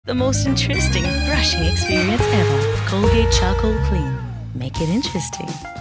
The most interesting brushing experience ever. Colgate Charcoal Clean. Make it interesting.